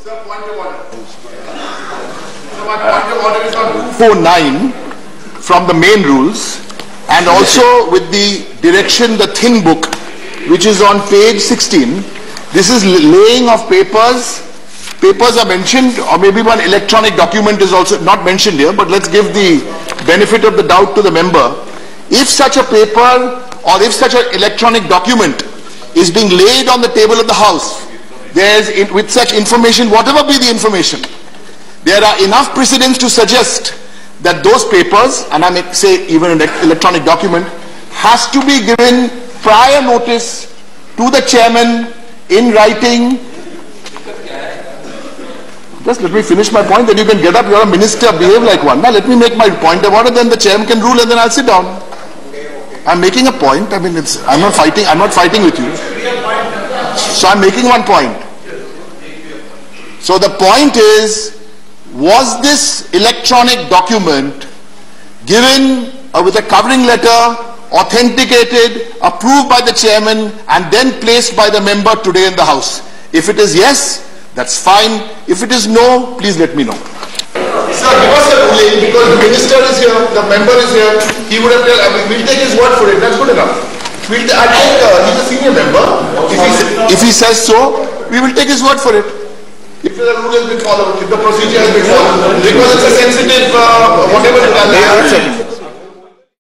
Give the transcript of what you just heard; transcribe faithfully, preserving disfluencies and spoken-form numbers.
Sir, point of order. So my point of order is on two forty-nine from the main rules, and also with the direction, the thin book, which is on page sixteen. This is laying of papers. Papers are mentioned, or maybe one electronic document is also not mentioned here, but let's give the benefit of the doubt to the member. If such a paper or if such an electronic document is being laid on the table of the House, there's, with such information, whatever be the information, there are enough precedents to suggest that those papers, and I may say even an electronic document, has to be given prior notice to the chairman in writing. Just let me finish my point, then you can get up. You're a minister, behave like one. Now let me make my point of order, then the chairman can rule, and then I'll sit down. I'm making a point. I mean, it's, I'm not fighting. I'm not fighting with you. So I'm making one point. So the point is, was this electronic document given uh, with a covering letter, authenticated, approved by the chairman, and then placed by the member today in the House? If it is yes, that's fine. If it is no, please let me know. Sir, give us a ruling, because the minister is here, the member is here. He would have told, I mean, we'll take his word for it. That's good enough. We'll I think uh, he's a senior member. If he, if he says so, we will take his word for it. If the rule has been followed, if the procedure has been followed, because it's a sensitive, uh, whatever it is.